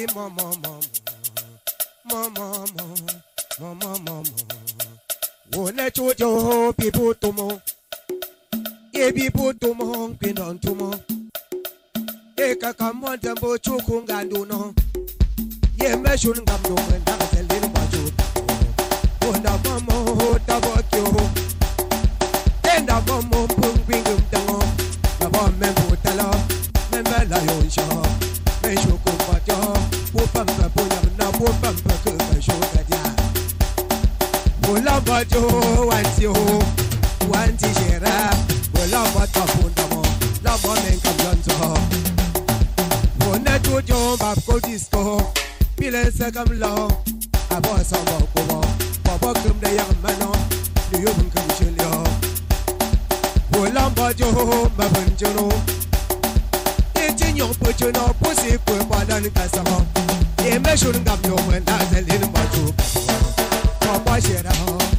mama, mama, mama, mama. Wone chujo people tomo, ye people tomo, pinon tomo. Ye kakamo tembo chukungandu no. Ye meshun gamdo wenda selin baju. Wona mamo tabakyo. Enda mamo pungwingum tango. Labo membo tala, membela yonsha. Meshu kumpatyo, wupamba punyamna wupamba kumashu kadia. Wulamba jo wanti ho, wanti shera. Wulamba tapundamo, lamba menkamlanzo. Wona chujo babko disco, pile sekam lo. Abo samba kubo, baba kum de yamano, liyubun kum shilyo. Wulamba jo mabunjuno. Yon put no pussy for Badan Casamo. Ye measure up your when that's a little bit. Papa Shera,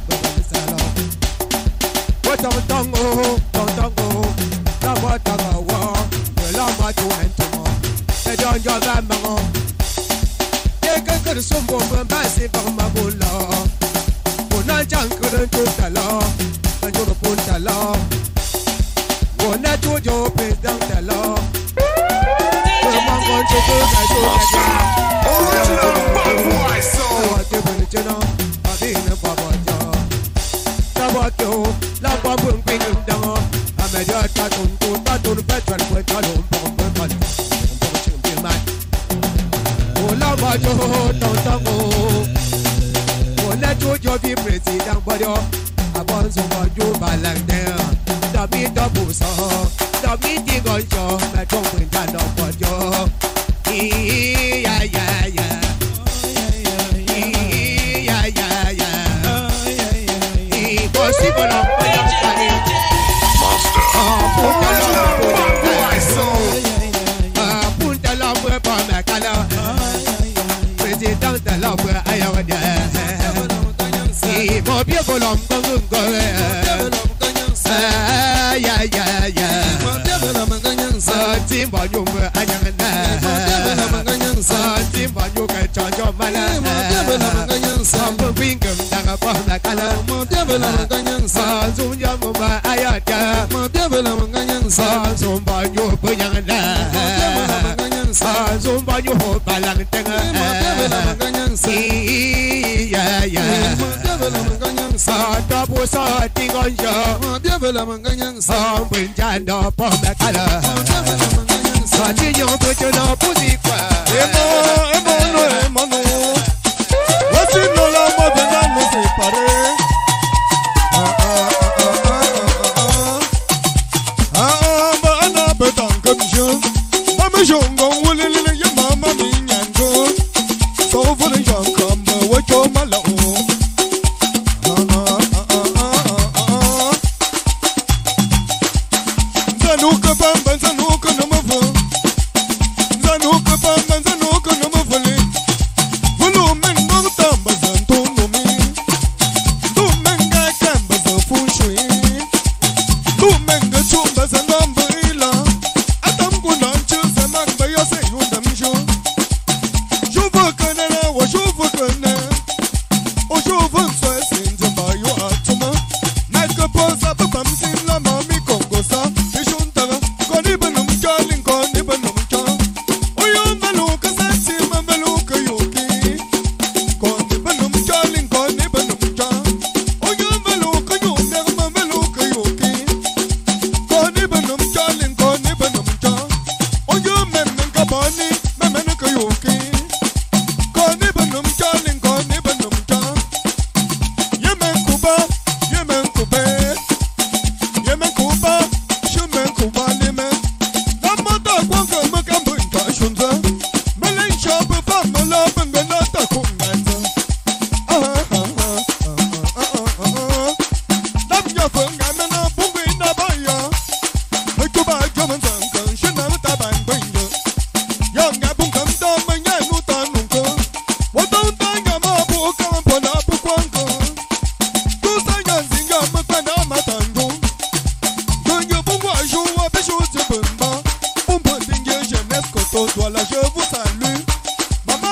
what on Tongo, Tongo, Tabatanga war, the Lama to Antomo, the John Jazamamo. Take a good sumbo from Massive of Mabula. Puna Janko to the law, and you put the law. One that would you place down the law. Voilà, je vous salue. Maman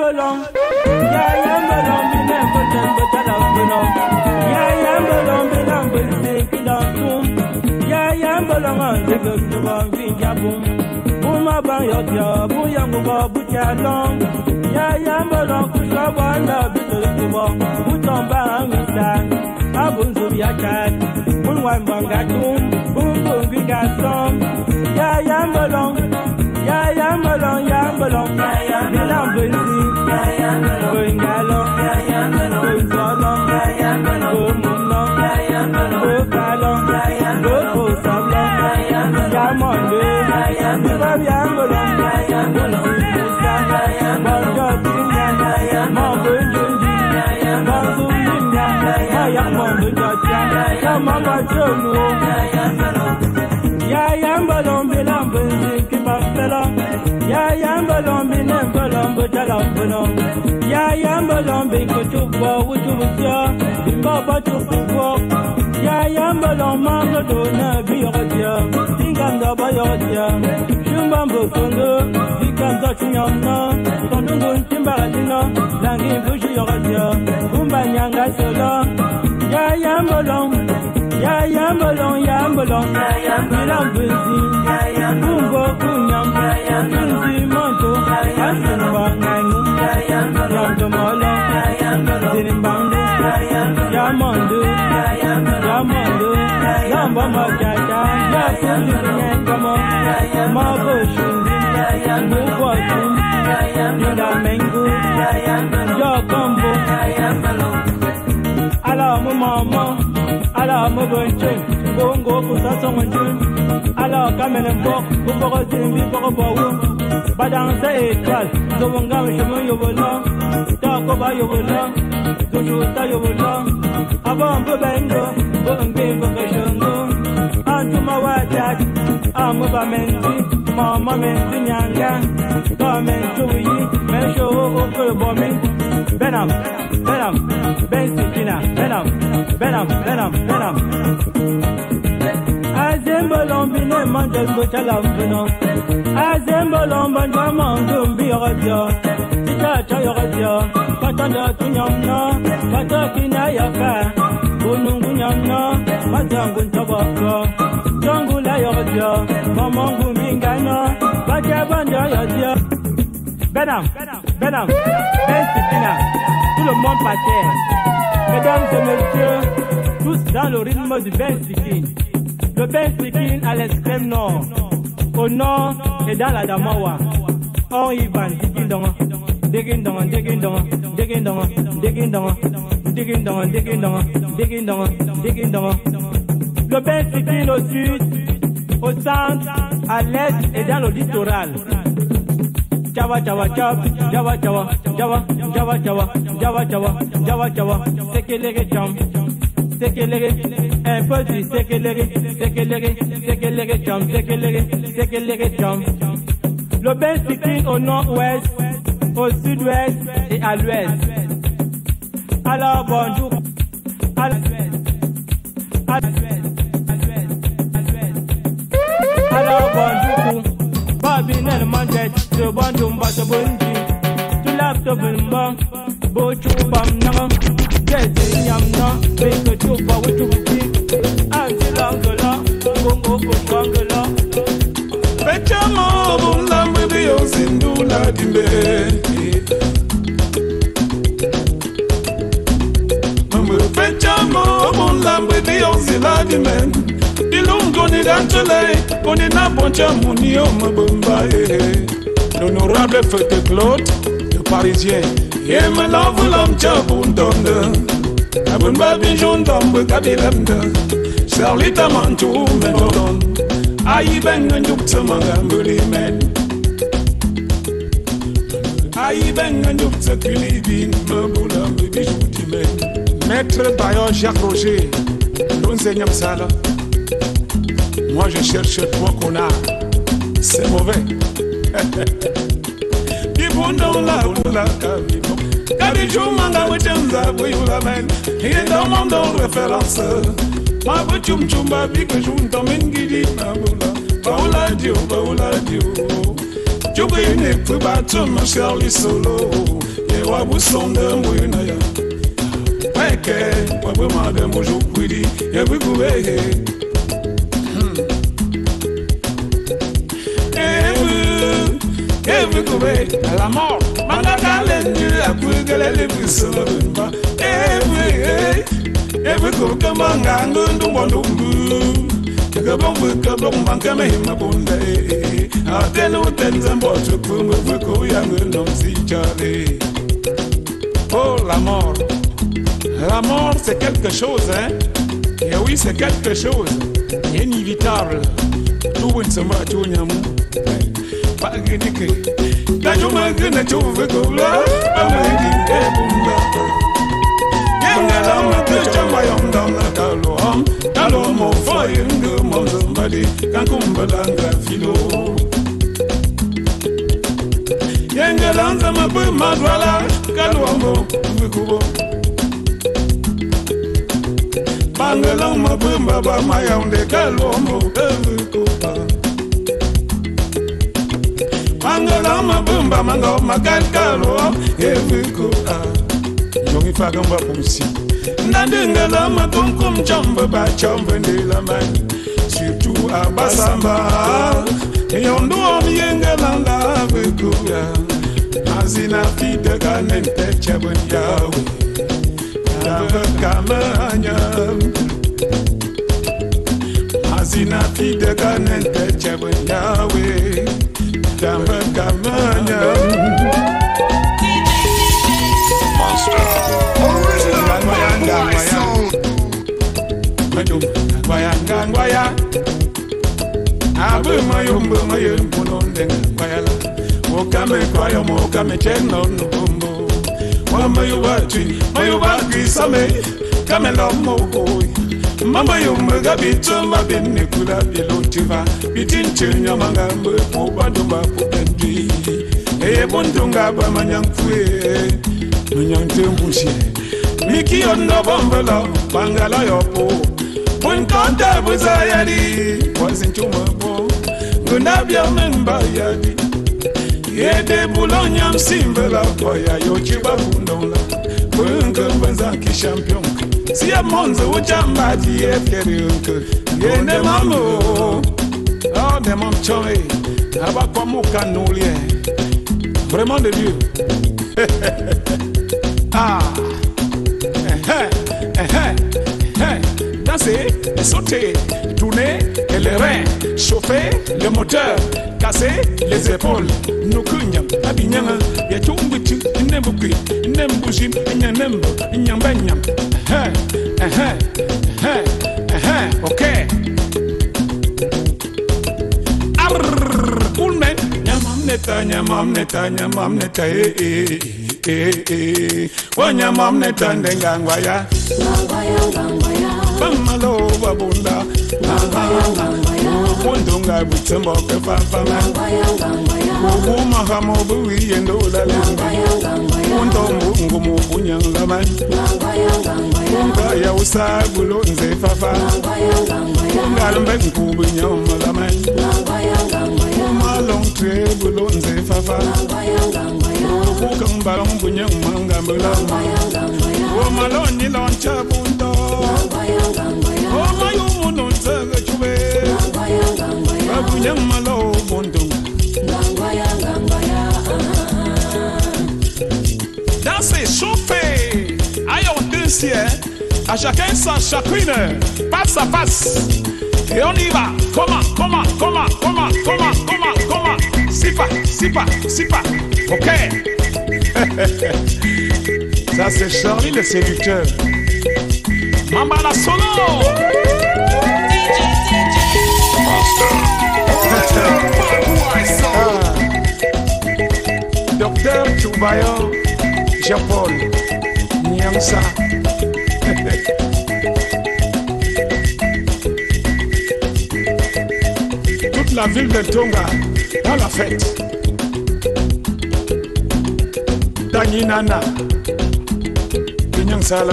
yambolong, ya yambolong, bilang betul betul yambolong, ya yambolong bilang betul kidatum, ya yambolong dekat tuang pinjabum, buma bayot ya, buyang buba bujalong, ya yambolong kusabana betul tuang, buton bang misal, abun subiacat, bun wan bangatum, bun bun gigasong, ya yambolong. Ya yambolong, yambolong, bilang bensi, bengalong, benzolong, bemunong, bekalong, bekosablong, yamonde, bebab yambolong, bensi, bonjotinya, mambunjunji, bonsulinya, mayak mambujaja, yamamajonu, ya yambolong, bilang bensi. Ya yambolong binem bolong botalam bolong ya yambolong be kutubo wutubo bimba batubo ya yambolong mango dona biyotia tinganda bayotia shumbambo kongo dikanda chinyamna tondungu timbaradina langi buju yotia kumbanyanga solo ya yambolong bilang bensi kumbo kunyam bensi monto asinba ngangu yamdomolo dirimbando yamondu lamba majaja yakuli nyengamo maboshundi mubwatu yudamengu yokombo ala mumama ala mubonche bongo kutasongonjun ala kamene mbok boko zimbi boko bawu badang sa étoile zobonga chemin yobola tako ba yobola zujuta yobola abambo bengo bonge bonge shongo antuma wajat amuba menzi mama menzi nyanga menzi wi mesho oko bomi benam bensikina benam azembolong bine mandel bochalam bino azembolong banja mangum biyodio tita yodio patanda tunyamna patakina yaka bunungu nyamna matangu tabaka tangula yodio mamangu mingana bajabanda yodio benam bensikina tout le monde par terre. Mesdames et messieurs, tous dans le rythme du Bensikin. Le Bensikin à l'extrême nord, au nord et dans la Damawa. On y va, digindonga. Le Bensikin au sud, au centre, à l'est et dans le littoral. Jawa, sekelere cham, un peu du sekelere cham. Le Bensikin au nord-ouest, au sud-ouest et à l'ouest. Alors bonjour, alors bonjour. Babinel mandet, the bandum basabundi, to lap the bimba, bochu bam nam, get yamna, make a chupa with you, Angelangala, Bongo Bangala. Betamo, Lambe, Zindula, Dimbe. Betamo, Lambe, Zila, Dimbe. Ilungo ni d'Angele, on est na boncha mounio mabumbae. L'honorable fête Claude, le Parisien, et me lave l'homme chabundonde. Abumba bijon dombe kabilemde, Charlita mantou menodon. Aïe ben un yukta mangambuli men. Aïe ben un yukta kulibin, maboulam bijou di men. Maître Bayon Jacques Roger, l'onseigneur Sala. Moi je cherche trois connards, c'est mauvais. Ibondo la kabino, kabijou manga wetenza buyula men. Il est dans mon don référence. Ma bouchum chumba bika junta mengidi mabula. Baula dio, Jubi ne pubato ma Charlie solo. wa busonde mwina ya weke wa bema de mojo kwidi ye biguwe biguwe la mort managale ni akugele le busonba biguwe kamanga ndu mbondu kabong mangame mabunda atenu tenzambo chukumu buku yangu nomsi chale. Oh la mort c'est quelque chose hein. Et oui c'est quelque chose inévitable. Tout une samba tout nyamu. Pas gidike. Tajuma gna chuve kola. Amegi ebunda. Yengala matuchamba yomdam kalom. Kalom mo foyingu mo somebody kankumbalanga filo. Yengelanza mabu madwala kalombo vikubo. Bangalang mabu baba mayaunde kalombo vikuba. Bangalang mabu mango magal kalombo vikuba. Jongi fagamba pusi. Nandengala makunkum chamba ba chamba ndela mani. Surtout à Basamba. Yondo yengelanga vikuya. Azina fide kanente chabun yawe. Yawe kamanya. Azina fide kanente chabun yawe. Yawe kamanya. Monster. Original boy song. Gwaya. Abu mayumbu mayumbu nondenga gwayala. Okame kwayo mokame cheno nubumbu. Mayubati same kame lomo koi. Mama yumbu gabitumba bini kula bilotiva. Bitinchunya mangambu kubadumba kubendi. Eye bundunga ba manyangfue. Manyangtembushi. Miki ondo bombolo bangala yopo. Kanta buzayadi wasn't you mo Gunabia member yadi Yede bulonyam simbela Koya yochiba bundola Bunga champion Siya monzo uchambati yefkeriunke Yende mamo Oh de mon choy Aba kwa muka noulie Vraiment de Dieu Ah Danser, sauter, tourner et les reins, chauffer le moteur, casser les épaules. Nous kunyam, abinyanga, ya chumbuchu, nembuki, nembushim, nyanembo, nyambanyam. Ok. Arrrr, pullman, nyamam neta, wanyamam neta, ndengangwaya. Bamalo babunda Wondunga butembo kefafama Wuma hamo buwi yendo lalemba Wondongu ngumu bunyangama Wunga ya usagulo nze fafa Wunga lumbe nkubu nyama Wuma long tre bulo nze fafa Wuka mbalong bunyangma mbulama Wuma lonyi loncha bundo Dansez, chauffez, aïe on danse, à chacun sa chacune, face à face, et on y va, comment, c'est pas, ok. Ça c'est Charlie le séducteur. Mamba la solo. Docteur Choubayo, Jean-Paul, Nyangsa. Toute la ville de Tonga dans la fête. Daninana, Nyangsala.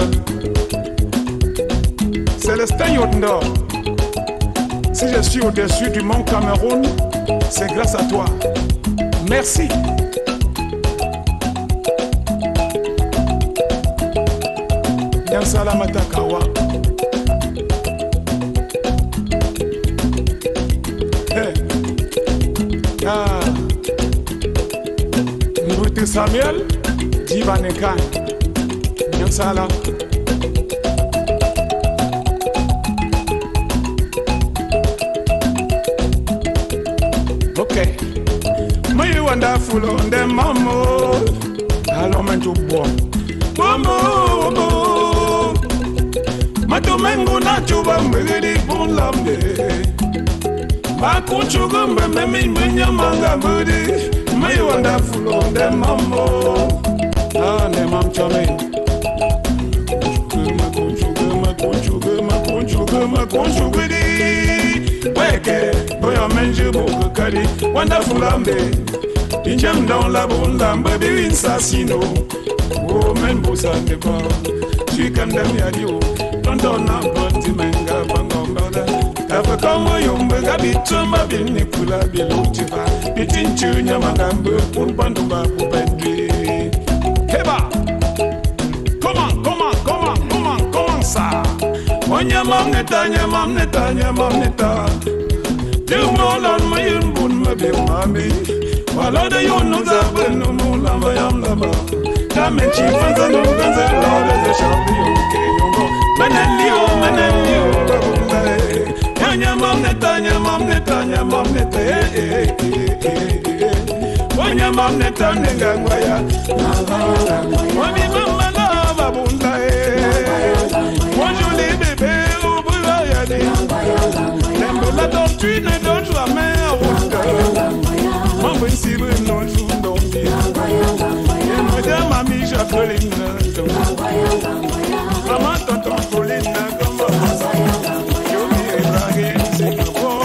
Célestin Yodndor, si je suis au-dessus du mont Cameroun, c'est grâce à toi. Merci. salamata kawa. Hey. Ah. Nuti Samuel, Jivanekan. Yang salah. Okay. My wonderful on them mamo. Hello man to boy. Mamo. Matumengu na chuba mbili bunlamde. Makuchuga mbemi menya manga mbudi. My wonderful on them mamo. Ah ne mam chame. Makunchuga di. Weke boya menje boku kadi. Wonderful ambe. Injem dans la bunda mbabi winsasino. Oh men bosa de ba. Chikandam yadio. Tondona bonti menga bangombada. Kafa kongo yombe gabitu mabini kula bilutiva. Bitinchu nyamangambe unpandumba kupendri. Keba. Comment ça? Nyamam neta. Dumolan mayun bun mabi mami. Wala de yonu za benu mula mayam laba. Dame chifanza no ganze lore de champion ke yongo. Menelio. Nyamam neta. Nyamam neta ngangwaya. Wami mama lava bunda. Bonjour les bébés, au boulot. La doctrine don't jamais avoir. Mon principe non joue donc. Et madame amie Jacqueline. Maman tonton Pauline comme ça. Je vais draguer c'est que bon.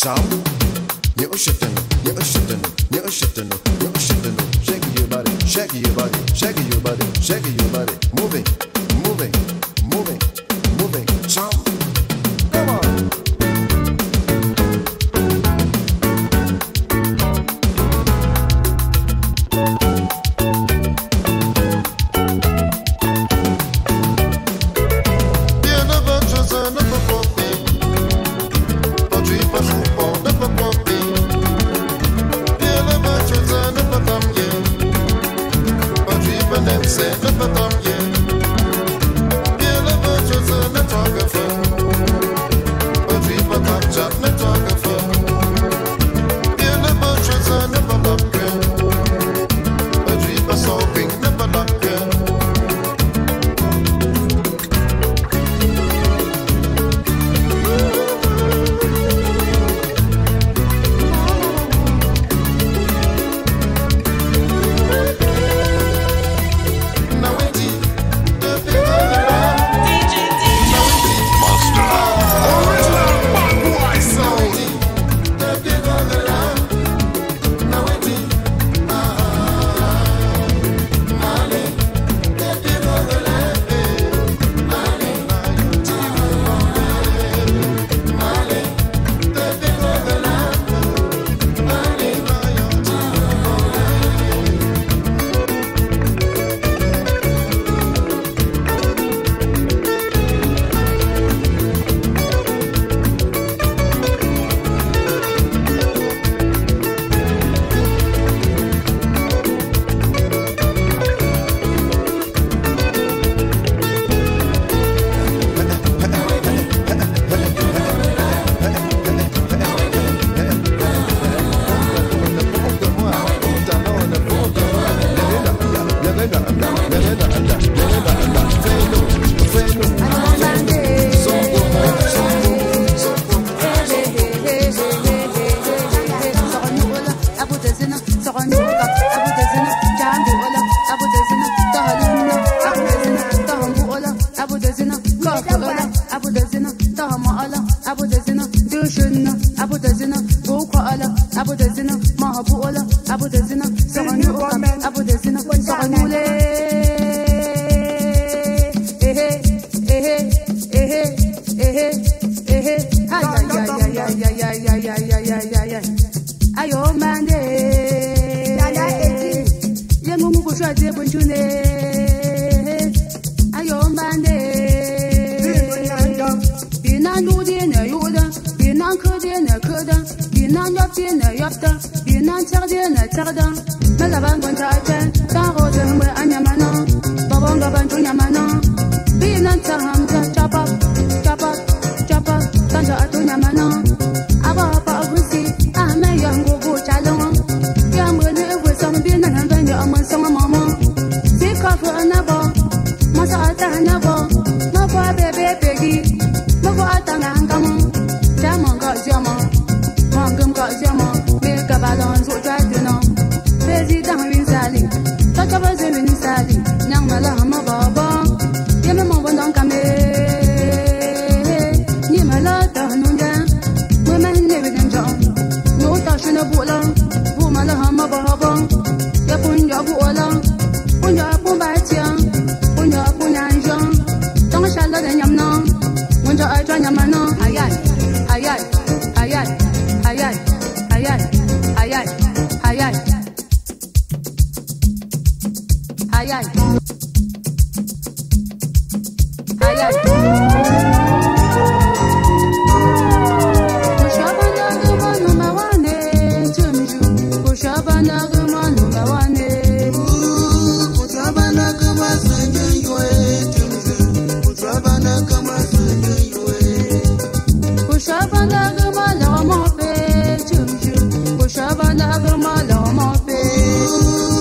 Some, you're shitting, you're shitting, you're shitting, you're shitting. Shaking your body, shaking your body, shaking your body, shaking your body. Moving, moving, moving, moving. Some, come on.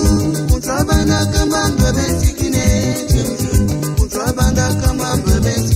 Come on, baby.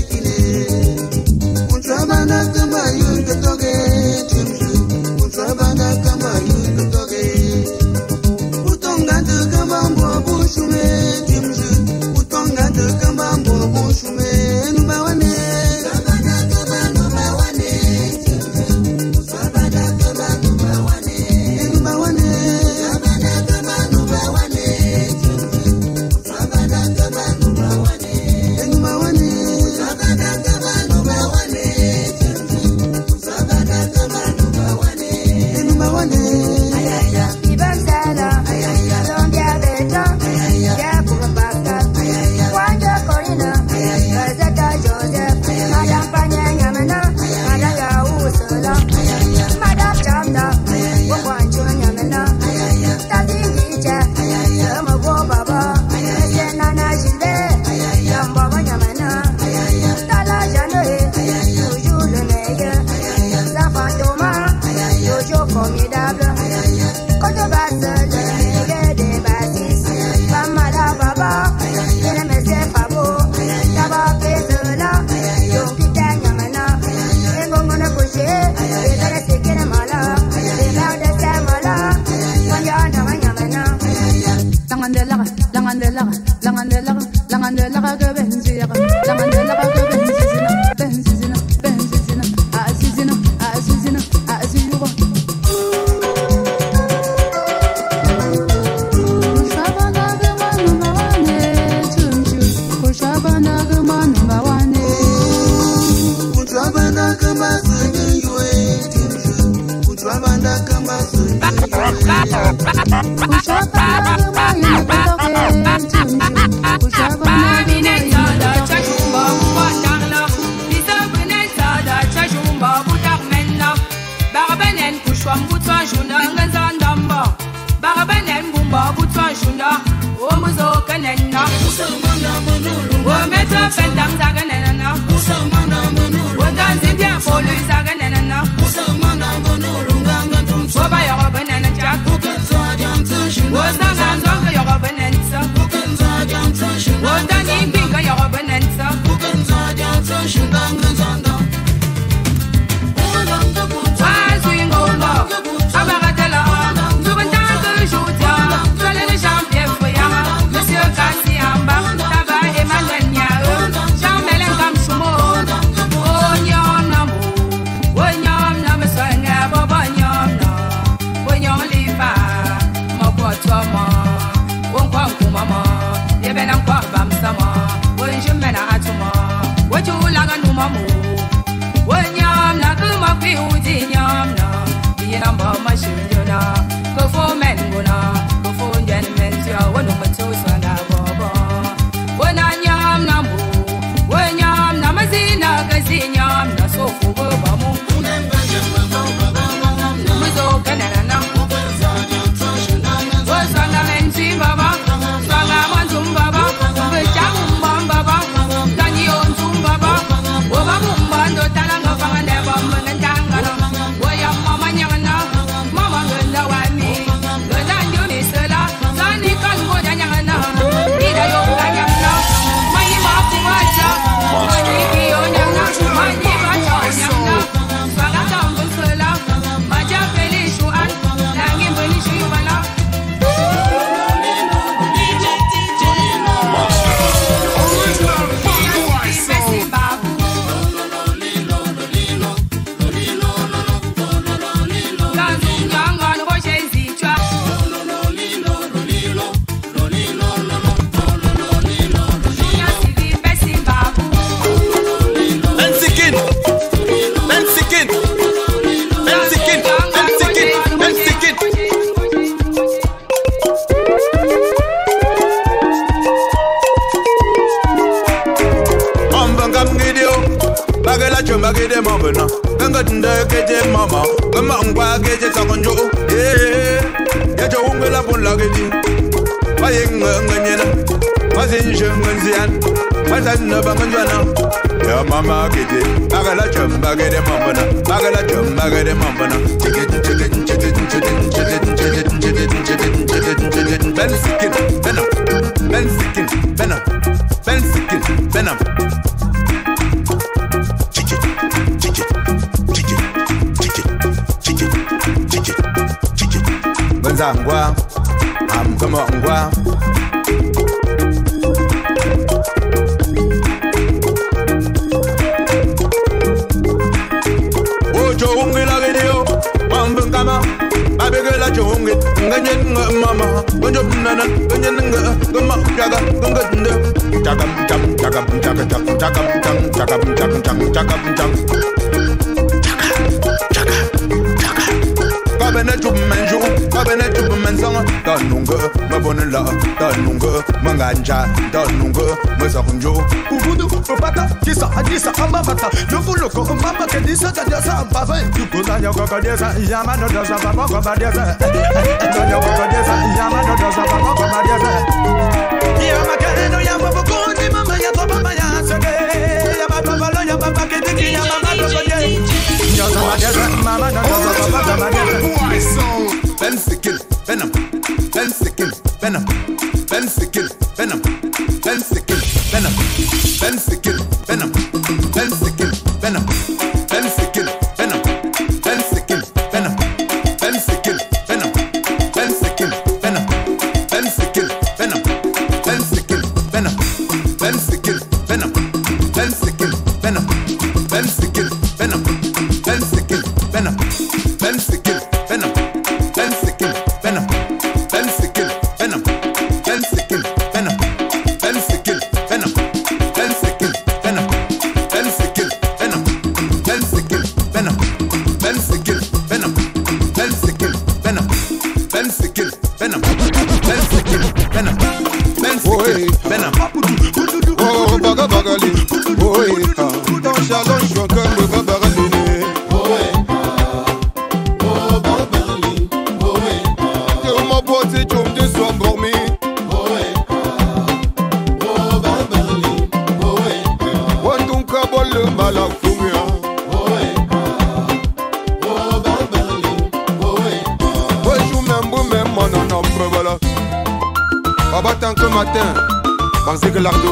matin, Banzé Lardo.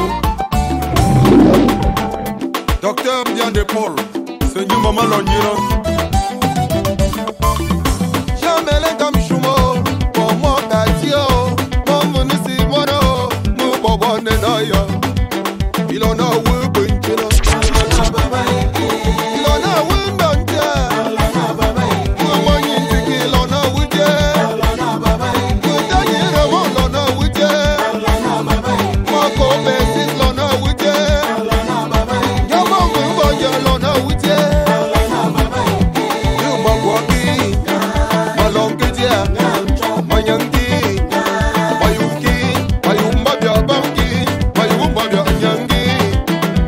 Docteur Bien de Paul, Seigneur Maman Longira. Jamais les dames chumo, pour moi Katio, mon munisi mono, mon bobo nenayo. Il en a où bunchino. Il en a où buncha. Maman yinziki, il en a où je. Kutanyira mon l'en a où je. Mako besi l'en a où je. Yama mboya l'en a où je. Yuma kwaki, malonge dia, mayangi, mayuki, mayumba bia bangi, mayumba bia nyangi.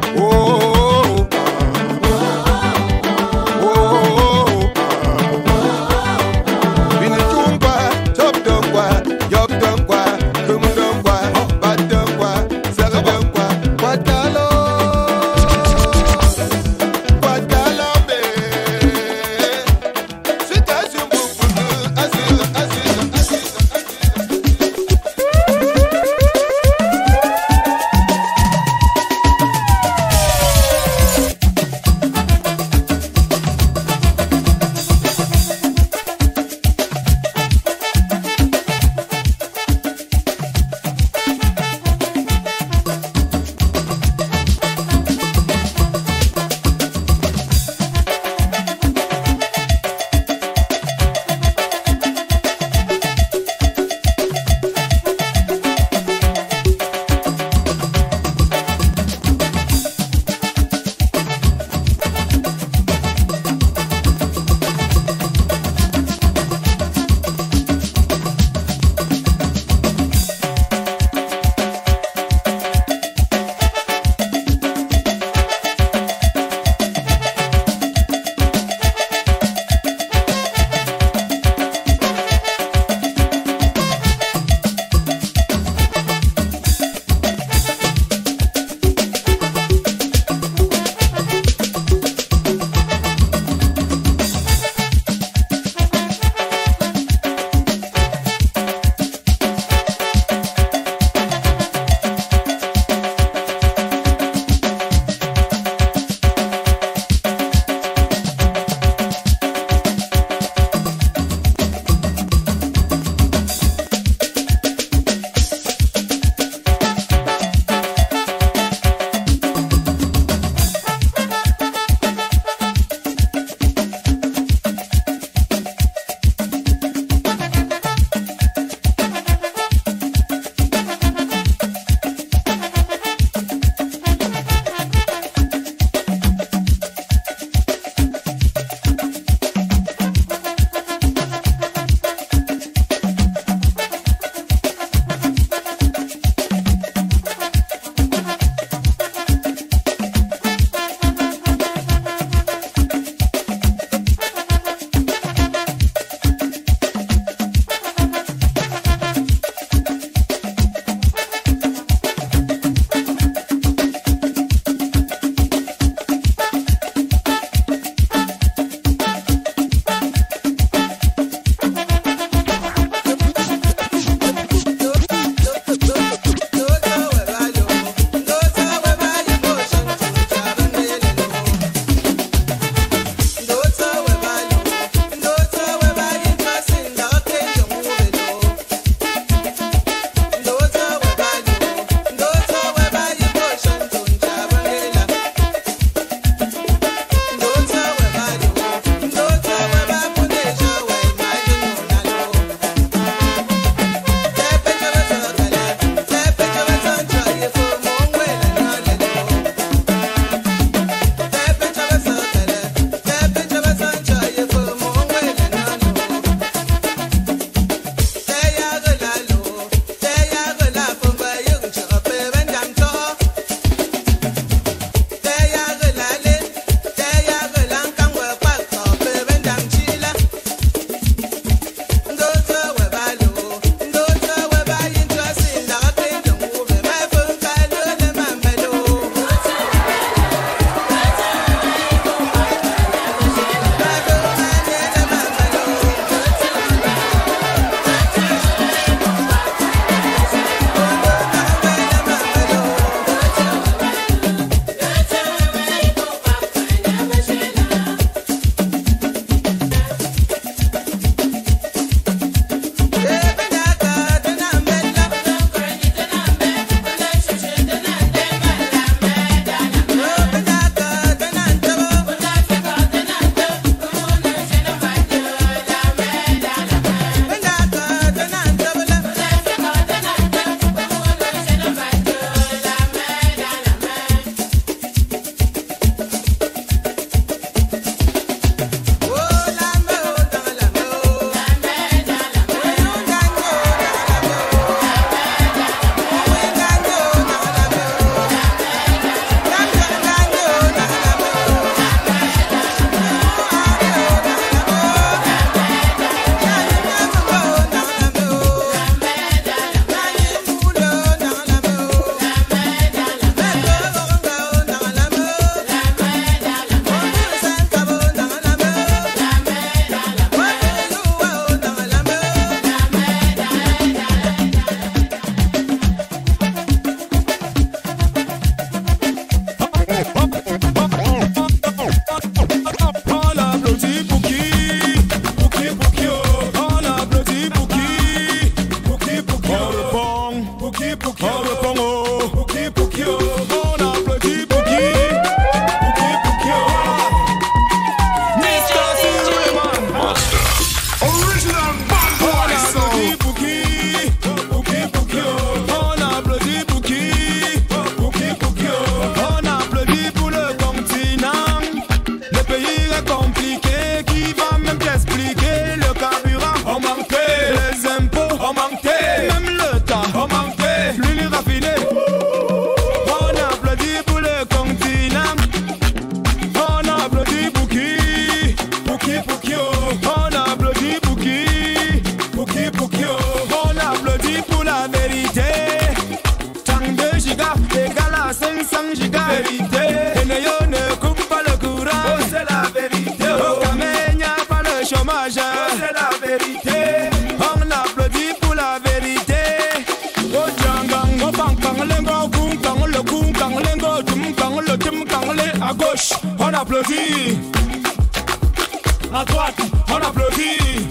kanglé, à gauche, on applaudit. À droite, on applaudit.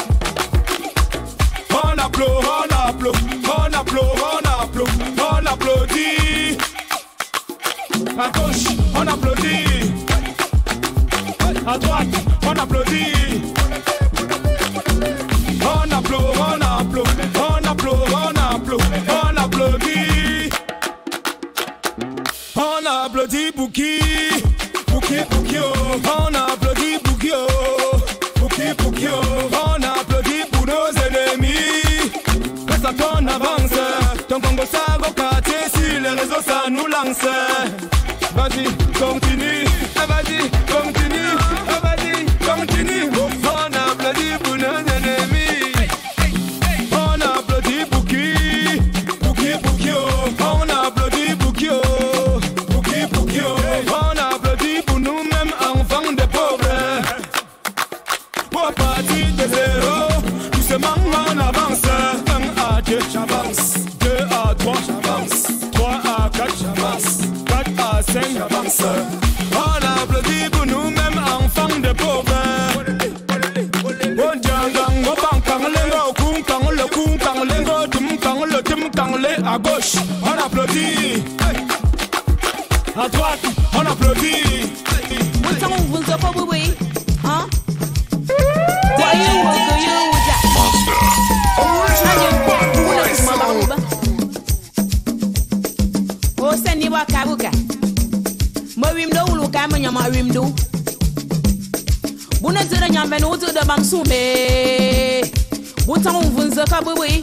On applaudit, on applaudit, on applaudit, on applaudit, on applaudit. À gauche, on applaudit. À droite, on applaudit. On applaudit, on applaudit, on applaudit, on applaudit. On applaudit Bouki, Bouki, Bouki, on applaudit Bouki, Bouki, Bouki, on applaudit pour nos ennemis. Reste à ton avance, ton Congo ça go quartier, si les réseaux ça nous lance. Vas-y, continue, vas-y, continue, vas-y, continue. On applaudit pour nos ennemis. On applaudit Bouki, Bouki, Bouki, on applaudit Bouki. On applaudit pour nous-mêmes, enfants des pauvres. Pour partir de zéro, doucement on avance. 1 à 2, j'avance. 2 à 3, j'avance. 3 à 4, j'avance. 4 à 5, j'avance. On applaudit pour nous-mêmes, enfants des pauvres. À gauche, on applaudit. À droite, on applaudit. O seni wa kabuka. Mo wimdo ulu ka manyama wimdo. Buna zira nyambe no to da bamsume. Buta unvunza kabwe.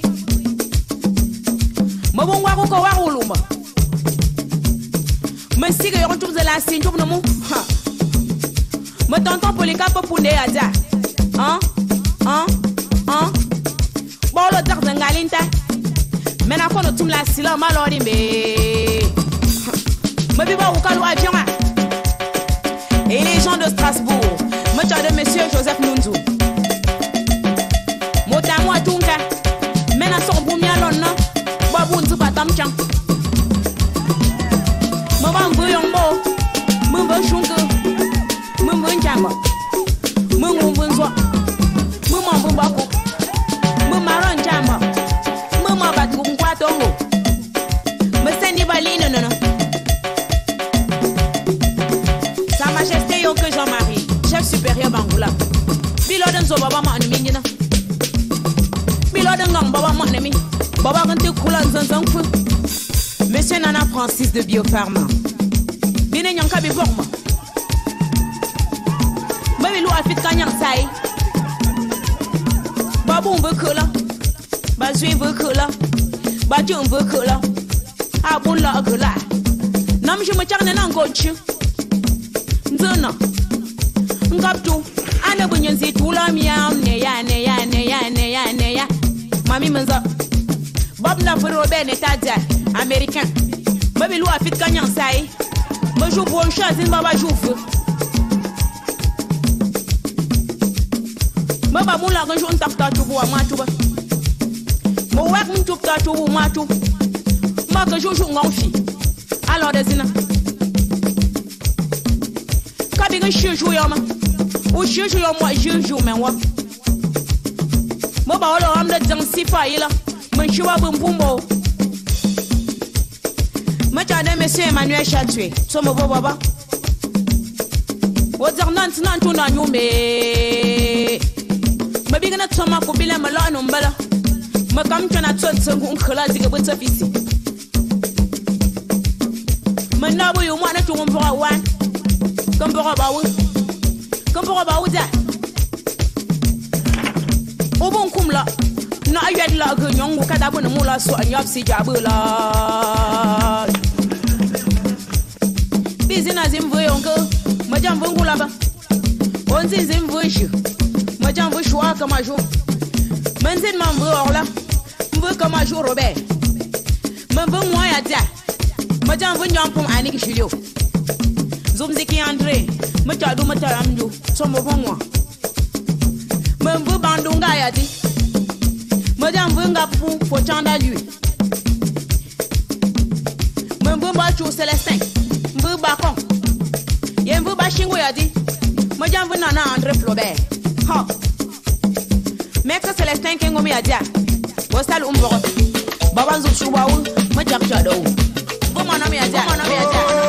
Mo bon wa ko wa uluma. Me sigue yo tout de la sin tout no mo. Me tonton pour les capes pour ne aja. Bolo dak zangalinta. Mais na kono tum la sila malori me. Me biba ou kalu avion. Et les gens de Strasbourg, me de monsieur Joseph Nunzu. Mota moi tunka. Mais na son boumia lonna. Babu nzu batam chang. Me ban buyombo. Me ban shungu. Me ban chamba. Me ngumbun zwa. Me mambu bako. Me maron chamba. Sa Majesté Yonke Jean-Marie, chef supérieur Bangoula. Biloden zo baba ma ni minina. Biloden ngam baba ma ni. Baba gante kula zanzan fu. Monsieur Nana Francis de Biopharma. Bine nyanka bi borma. Babi lu afit kanyang sai. Babu on veut que là. Bazui veut que là. Badjou veut que là. Abon la que là. Nam je me charne nan gochu. Nzona. Ngaptu. Ana bunyenzi tula miya ne ya. Mami menza. Bob na furo ben etadia américain. Babi lu afit kanyan sai. Me jou bon chance in baba jou feu. Baba mula ganjo ntakta tubu wa matuba. Mo wak mtup ta tubu matu. Ma que joujou ngonfi. Alors desina. Kabi que joujou yoma. Ou joujou yoma joujou men wa. Mo ba wala am de jansi fa yila. Men chwa bumbumbo. Ma tane monsieur Emmanuel Chatoué. So mo baba. O zarnant nan tu na nyume. Ma bigana toma ko bile mala no mbala. Ma kam tana tsotse ngun khala zige botsa fisi. Manabo yo mwana tu mbora wan. Kambora bawu. Kambora bawu da. Obon kumla. Na ayed la ge nyongu kada bona mula so anyap si jabula. Bizina zimvu yonko. Majam vungula ba. Onzi zimvu shu. Majam vu shwa kama jo. Menzin mambu orla. Mvu kama jo Robert. Mambu moi ya dia. Majam vu nyam pom ani ki shilio. Zumziki André. Machadu mataramju. Somo bonwa. Mambu bandunga ya di. Madame Bunga pour chanda lui. Mambu Bachu Célestin. Mbu Yemvu Bakon. Yemvu Bashingo Yadi. Mojamvu Nana André Flaubert. Ha. Maître Célestin Kengomi Yadia. Bostal Umboro. Babanzu Chubaou. Majak Jado. Bomanami Yadia. Bomanami Yadia.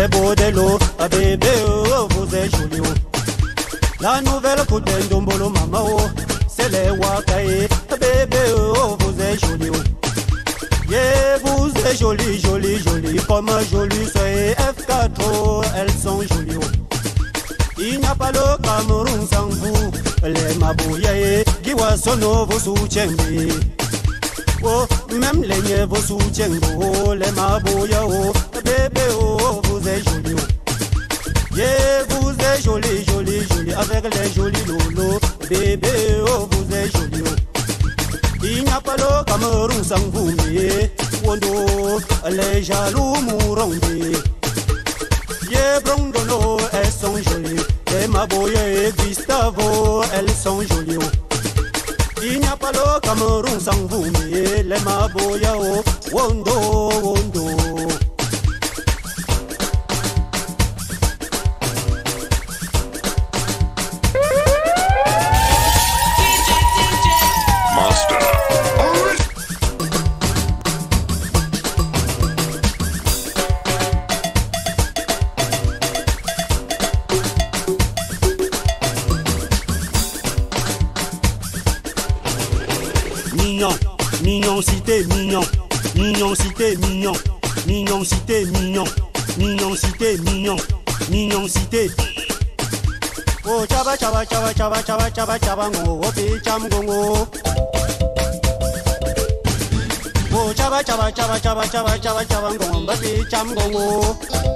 les beaux de l'eau, bébé, oh, vous êtes joli. Oh. La nouvelle coupe d'Endombolo, maman, oh, c'est les Wakae, bébé, oh, vous êtes joli. Oh. Yeah, vous êtes joli, joli, joli, comme joli, soyez F4, oh, elles sont jolies. Oh. Il n'y a pas le Cameroun sans vous, les Mabouyae, Giwasono, vous soutiennent. Oh, même les niais vous soutiennent, oh, les Mabouya, oh, bébé, oh, vous êtes joli. Oh. Yeah, vous êtes joli, joli, joli, avec les jolis lolos, bébé, oh, vous êtes joli. Oh. Il n'y a pas le Cameroun sans vous, mais Wondo, les jaloux mourront. Yeah, Brondono, elles sont jolies. Les Mabouya et Gustavo, elles sont jolies. Oh. Il n'y a pas le Cameroun sans vous, mais les Mabouya, oh, Wondo, Wondo. Mignon cité mignon, mignon cité mignon, mignon cité mignon, mignon cité mignon, mignon cité. Oh chaba chaba chaba chaba chaba chaba chaba ngo, oh picham gongo. Oh chaba chaba chaba chaba chaba chaba chaba ngo, oh picham gongo.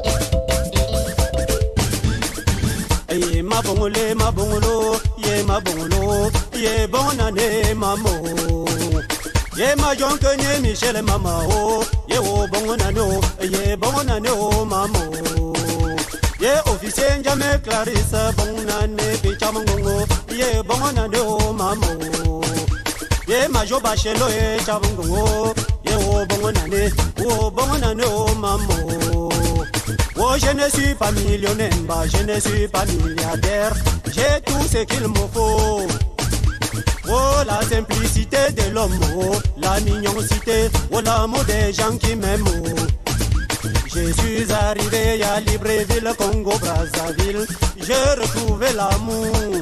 Ye ma bongolo, ye ma bongolo, ye bonne année maman. Ye ma jonque nye Michel mama oh, ye o bon nano, ye bon nano mama. Ye officier Njame Clarisse bon nane pichamongo, ye bon nano mama. Ye ma jo bachelo ye chabongo, ye o bon nano mama. Oh je ne suis pas millionnaire, je ne suis pas milliardaire, j'ai tout ce qu'il me faut. Oh la simplicité de l'homme, oh, la mignoncité, oh l'amour des gens qui m'aiment. Oh. Je suis arrivé à Libreville, Congo, Brazzaville, j'ai retrouvé l'amour.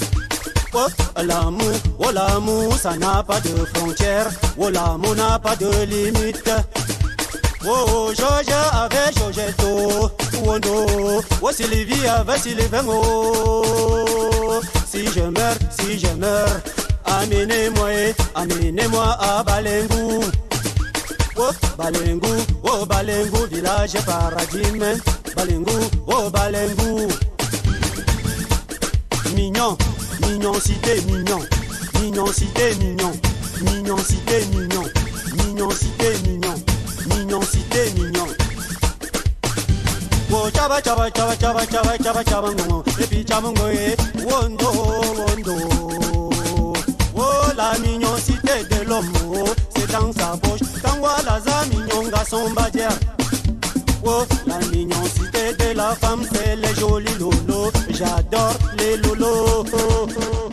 Oh l'amour, ça n'a pas de frontières, oh l'amour n'a pas de limite. Oh Georges avec Georgetto, oh no, oh Sylvie avec Sylvain, oh. Si je meurs, amenez-moi à Balengou. Oh Balengou, village paradis, oh Balengou. Mignon, mignon cité mignon, mignon cité mignon, mignon cité mignon, mignon cité mignon, mignon cité mignon. Oh chaba chaba chaba chaba chaba chaba chaba ngo, et puis chamongo e wondo wondo. Oh la mignoncité de l'homme, oh, c'est dans sa poche. Quand voilà sa mignon garçon badière. Oh la mignoncité de la femme, c'est les jolis lolos. J'adore les lolos. Oh, oh.